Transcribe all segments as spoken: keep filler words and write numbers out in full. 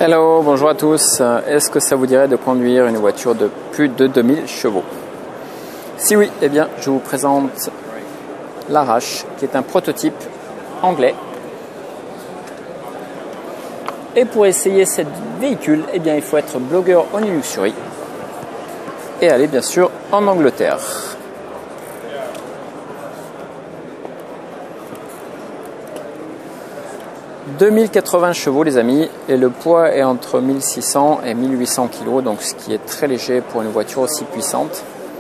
Hello, bonjour à tous. Est-ce que ça vous dirait de conduire une voiture de plus de deux mille chevaux? Si oui, eh bien, je vous présente l'Arash, qui est un prototype anglais. Et pour essayer ce véhicule, eh bien, il faut être blogueur en e-luxury et aller bien sûr en Angleterre. deux mille quatre-vingts chevaux les amis, et le poids est entre mille six cents et mille huit cents kg, donc ce qui est très léger pour une voiture aussi puissante.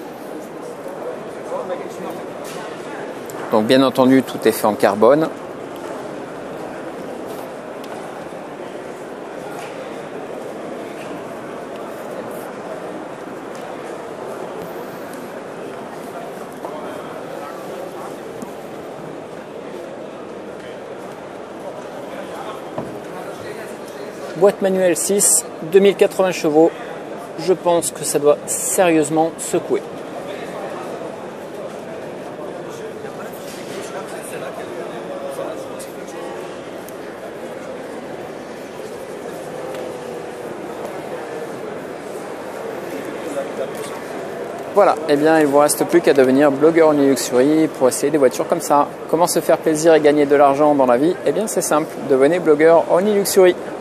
Donc bien entendu tout est fait en carbone. Boîte manuelle six, deux mille quatre-vingts chevaux, je pense que ça doit sérieusement secouer. Voilà, et eh bien il ne vous reste plus qu'à devenir blogueur en e-luxury pour essayer des voitures comme ça. Comment se faire plaisir et gagner de l'argent dans la vie? Eh bien c'est simple, devenez blogueur en e-luxury.